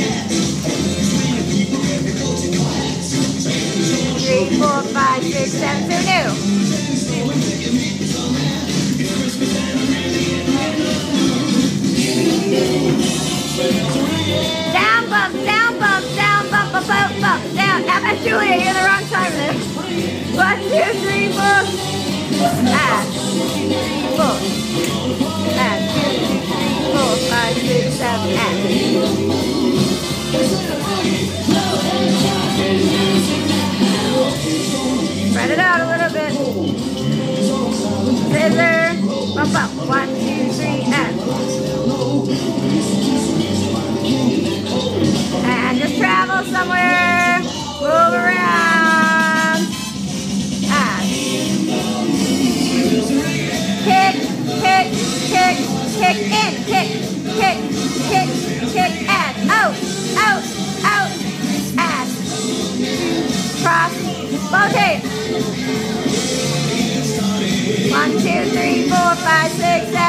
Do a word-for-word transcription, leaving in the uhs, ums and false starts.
Three, four, five, six, seven, two, new. Down bump, down bump, down bump, bump, bump, bump, down. How about Julia? You're the wrong time there. One, two, three, four. Add. Four. Add. Two, three, four, five, six, seven, add. Spread it out a little bit. Scissor. Bump up. One, two, three, add. And just travel somewhere. Move around. Add. Kick, kick, kick, kick in. Kick, kick, kick, kick, add. Out, out, out. Add. Cross. Rotate. One, two, three, four, five, six, seven.